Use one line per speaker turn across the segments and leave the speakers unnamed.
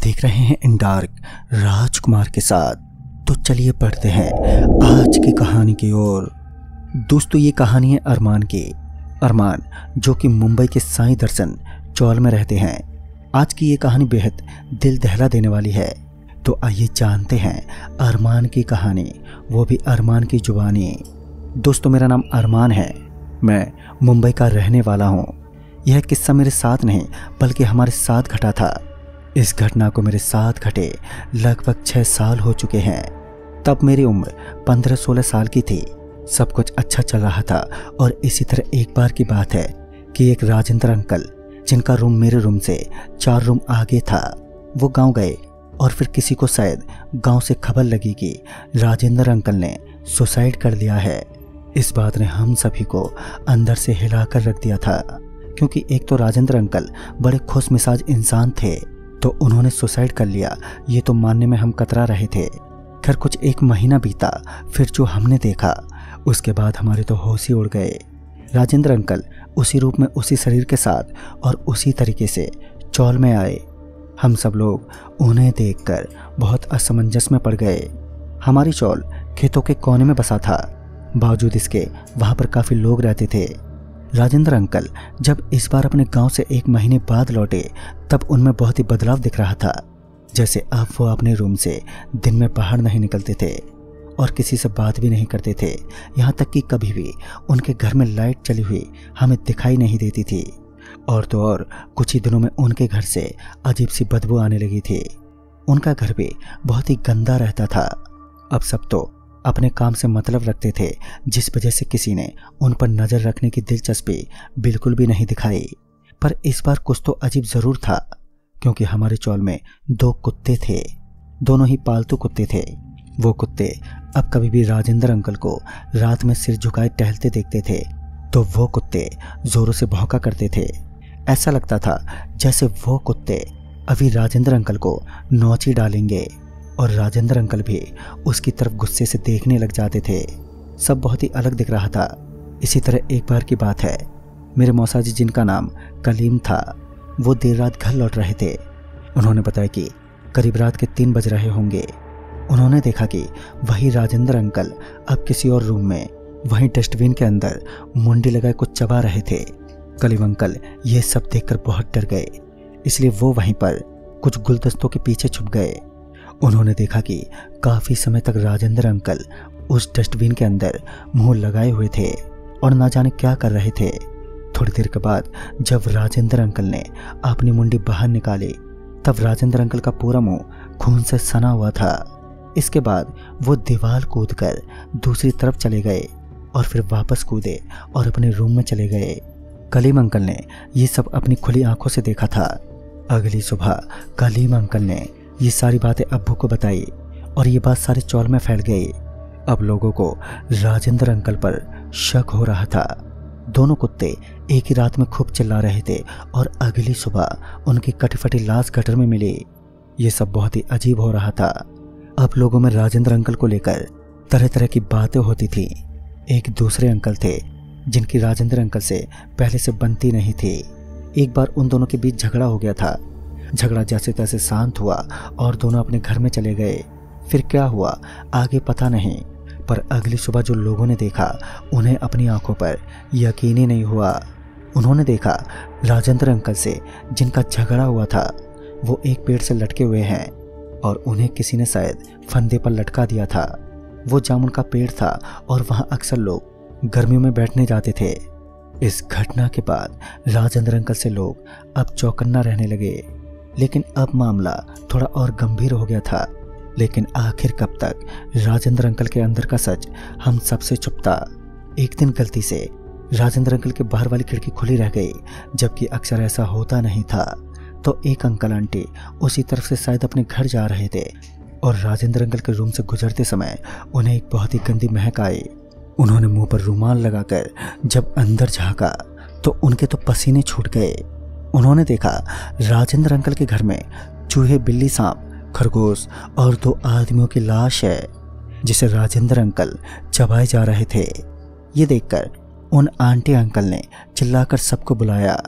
देख रहे हैं इन डार्क राजकुमार के साथ। तो चलिए पढ़ते हैं आज की कहानी की ओर। दोस्तों, ये कहानी है अरमान की। अरमान जो कि मुंबई के साईं दर्शन चौल में रहते हैं। आज की ये कहानी बेहद दिल दहला देने वाली है। तो आइए जानते हैं अरमान की कहानी, वो भी अरमान की जुबानी। दोस्तों, मेरा नाम अरमान है। मैं मुंबई का रहने वाला हूँ। यह किस्सा मेरे साथ नहीं बल्कि हमारे साथ घटा था। इस घटना को मेरे साथ घटे लगभग 6 साल हो चुके हैं। तब मेरी उम्र 15-16 साल की थी। सब कुछ अच्छा चल रहा था और इसी तरह एक बार की बात है कि एक राजेंद्र अंकल, जिनका रूम मेरे रूम से 4 रूम आगे था, वो गांव गए और फिर किसी को शायद गांव से खबर लगी कि राजेंद्र अंकल ने सुसाइड कर लिया है। इस बात ने हम सभी को अंदर से हिलाकर रख दिया था, क्योंकि एक तो राजेंद्र अंकल बड़े खुश मिजाज इंसान थे, तो उन्होंने सुसाइड कर लिया ये तो मानने में हम कतरा रहे थे। खैर कुछ 1 महीना बीता, फिर जो हमने देखा उसके बाद हमारे तो होश ही उड़ गए। राजेंद्र अंकल उसी रूप में, उसी शरीर के साथ और उसी तरीके से चौल में आए। हम सब लोग उन्हें देखकर बहुत असमंजस में पड़ गए। हमारी चौल खेतों के कोने में बसा था, बावजूद इसके वहां पर काफी लोग रहते थे। राजेंद्र अंकल जब इस बार अपने गांव से 1 महीने बाद लौटे, तब उनमें बहुत ही बदलाव दिख रहा था। जैसे अब वो अपने रूम से दिन में बाहर नहीं निकलते थे और किसी से बात भी नहीं करते थे। यहाँ तक कि कभी भी उनके घर में लाइट चली हुई हमें दिखाई नहीं देती थी। और तो और कुछ ही दिनों में उनके घर से अजीब सी बदबू आने लगी थी। उनका घर भी बहुत ही गंदा रहता था। अब सब तो अपने काम से मतलब रखते थे, जिस वजह से किसी ने उन पर नजर रखने की दिलचस्पी बिल्कुल भी नहीं दिखाई। पर इस बार कुछ तो अजीब जरूर था, क्योंकि हमारे चौल में 2 कुत्ते थे, दोनों ही पालतू कुत्ते थे। वो कुत्ते अब कभी भी राजेंद्र अंकल को रात में सिर झुकाए टहलते देखते थे तो वो कुत्ते जोरों से भौंका करते थे। ऐसा लगता था जैसे वो कुत्ते अभी राजेंद्र अंकल को नौची डालेंगे और राजेंद्र अंकल भी उसकी तरफ गुस्से से देखने लग जाते थे। सब बहुत ही अलग दिख रहा था। इसी तरह एक बार की बात है, मेरे मौसा जी, जिनका नाम कलीम था, वो देर रात घर लौट रहे थे। उन्होंने बताया कि करीब रात के 3 बज रहे होंगे। उन्होंने देखा कि वही राजेंद्र अंकल अब किसी और रूम में वहीं डस्टबिन के अंदर मुंडी लगाए कुछ चबा रहे थे। कलीम अंकल ये सब देखकर बहुत डर गए, इसलिए वो वहीं पर कुछ गुलदस्तों के पीछे छुप गए। उन्होंने देखा कि काफी समय तक राजेंद्र अंकल उस डस्टबिन के अंदर मुंह लगाए हुए थे और ना जाने क्या कर रहे थे। थोड़ी देर के बाद जब राजेंद्र अंकल ने अपनी मुंडी बाहर निकाली, तब राजेंद्र अंकल का पूरा मुंह खून से सना हुआ था। इसके बाद वो दीवार कूदकर दूसरी तरफ चले गए और फिर वापस कूदे और अपने रूम में चले गए। कलीम अंकल ने ये सब अपनी खुली आंखों से देखा था। अगली सुबह कलीम अंकल ने ये सारी बातें अब्बू को बताई और ये बात सारे चौल में फैल गई। अब लोगों को राजेंद्र अंकल पर शक हो रहा था। दोनों कुत्ते एक ही रात में खूब चिल्ला रहे थे और अगली सुबह उनकी कटी-फटी लाश गटर में मिली। ये सब बहुत ही अजीब हो रहा था। अब लोगों में राजेंद्र अंकल को लेकर तरह तरह की बातें होती थी। एक दूसरे अंकल थे जिनकी राजेंद्र अंकल से पहले से बनती नहीं थी। एक बार उन दोनों के बीच झगड़ा हो गया था। झगड़ा जैसे तैसे शांत हुआ और दोनों अपने घर में चले गए। फिर क्या हुआ आगे पता नहीं, पर अगली सुबह जो लोगों ने देखा उन्हें अपनी आंखों पर यकीन ही नहीं हुआ। उन्होंने देखा राजेंद्र अंकल से जिनका झगड़ा हुआ था वो एक पेड़ से लटके हुए हैं और उन्हें किसी ने शायद फंदे पर लटका दिया था। वो जामुन का पेड़ था और वहां अक्सर लोग गर्मियों में बैठने जाते थे। इस घटना के बाद राजेंद्र अंकल से लोग अब चौकन्ना रहने लगे, लेकिन अब मामला थोड़ा और गंभीर हो गया था। लेकिन आखिर कब तक राजेंद्र अंकल के अंदर का सच हम सबसे छुपता। एक दिन गलती से राजेंद्र अंकल के बाहर वाली खिड़की खुली रह गई, जबकि अक्सर ऐसा होता नहीं था। तो एक अंकल आंटी उसी तरफ से शायद अपने घर जा रहे थे और राजेंद्र अंकल के रूम से गुजरते समय उन्हें एक बहुत ही गंदी महक आई। उन्होंने मुंह पर रुमाल लगाकर जब अंदर झांका तो उनके तो पसीने छूट गए। उन्होंने देखा राजेंद्र अंकल के घर में चूहे, बिल्ली, सांप, खरगोश और 2 आदमियों की लाश है, जिसे राजेंद्र अंकल चबाए जा रहे थे। ये देखकर उन आंटी अंकल ने चिल्लाकर सबको बुलाया।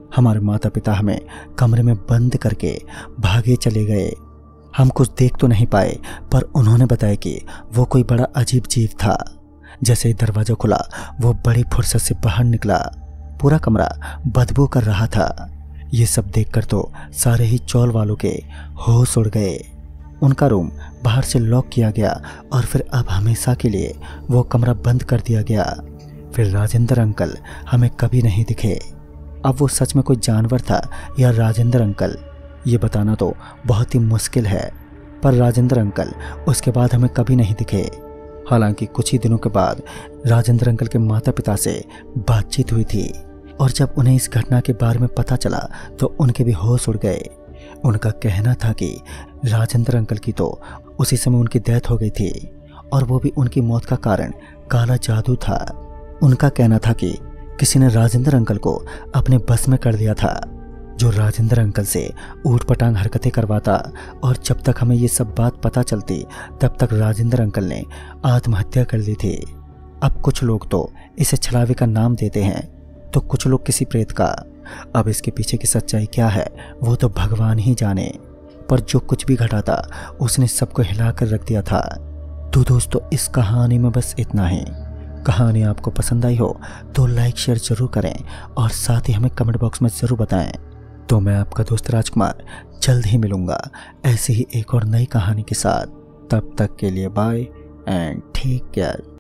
हमारे माता पिता हमें कमरे में बंद करके भागे चले गए। हम कुछ देख तो नहीं पाए, पर उन्होंने बताया कि वो कोई बड़ा अजीब जीव था। जैसे ही दरवाजा खुला वो बड़ी फुर्सत से बाहर निकला। पूरा कमरा बदबू कर रहा था। ये सब देखकर तो सारे ही चौल वालों के होश उड़ गए। उनका रूम बाहर से लॉक किया गया और फिर अब हमेशा के लिए वो कमरा बंद कर दिया गया। फिर राजेंद्र अंकल हमें कभी नहीं दिखे। अब वो सच में कोई जानवर था या राजेंद्र अंकल, ये बताना तो बहुत ही मुश्किल है। पर राजेंद्र अंकल उसके बाद हमें कभी नहीं दिखे। हालांकि कुछ ही दिनों के बाद राजेंद्र अंकल के माता पिता से बातचीत हुई थी और जब उन्हें इस घटना के बारे में पता चला तो उनके भी होश उड़ गए। उनका कहना था कि राजेंद्र अंकल की तो उसी समय उनकी डेथ हो गई थी और वो भी उनकी मौत का कारण काला जादू था। उनका कहना था कि किसी ने राजेंद्र अंकल को अपने बस में कर लिया था, जो राजेंद्र अंकल से ऊट पटांग हरकतें करवाता और जब तक हमें ये सब बात पता चलती तब तक राजेंद्र अंकल ने आत्महत्या कर ली थी। अब कुछ लोग तो इसे छलावे का नाम देते हैं तो कुछ लोग किसी प्रेत का। अब इसके पीछे की सच्चाई क्या है वो तो भगवान ही जाने, पर जो कुछ भी घटा था उसने सबको हिला कर रख दिया था। तो दोस्तों इस कहानी में बस इतना ही। कहानी आपको पसंद आई हो तो लाइक शेयर जरूर करें और साथ ही हमें कमेंट बॉक्स में ज़रूर बताएं। तो मैं आपका दोस्त राजकुमार जल्द ही मिलूंगा ऐसी ही एक और नई कहानी के साथ। तब तक के लिए बाय एंड टेक केयर।